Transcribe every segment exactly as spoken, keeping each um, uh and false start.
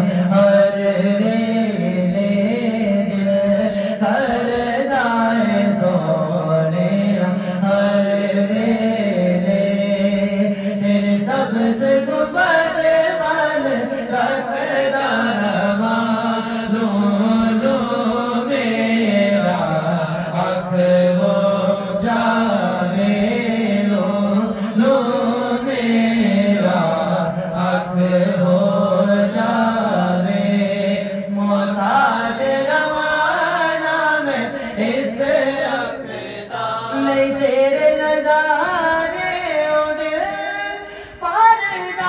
ہر ویلے دل کردا ہے سونیا ہر ویلے تیرے سبز گنبد وال رکھدا رواں لو لو میرا اکھ ہو جاوے لو لو میرا اکھ ہو جاوے محتاج روانہ میں اس اکھ دا نہیں تیرے نظارے او دل پردا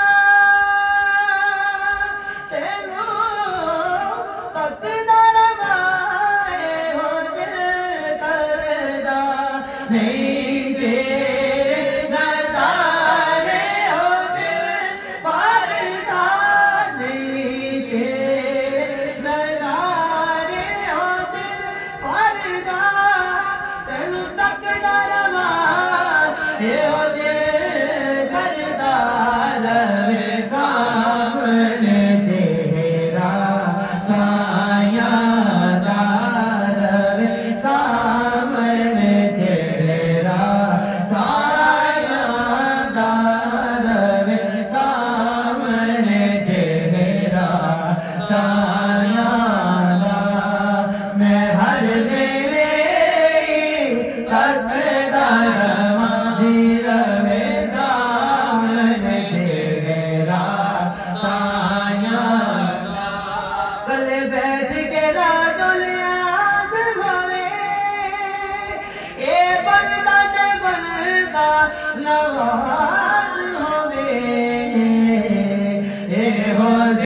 تینوں تکدا رواں ہو دل کردا نہیں تیرے نظارے او دل پردا نہیں تیرے نظارے او دل پردا تینوں تکدا رواں ہو دل کردا رہے سامنے سہرا سایہ دار رہے سامنے چہرہ سایہ دار رہے سامنے چہرہ سایہ دار میں ہر ویلے تکدا رواں جی رہے سامنے چہرہ سایہ دار گلے بیٹھ کے راز و نیاز ہوے اے بندہ تے بندہ نواز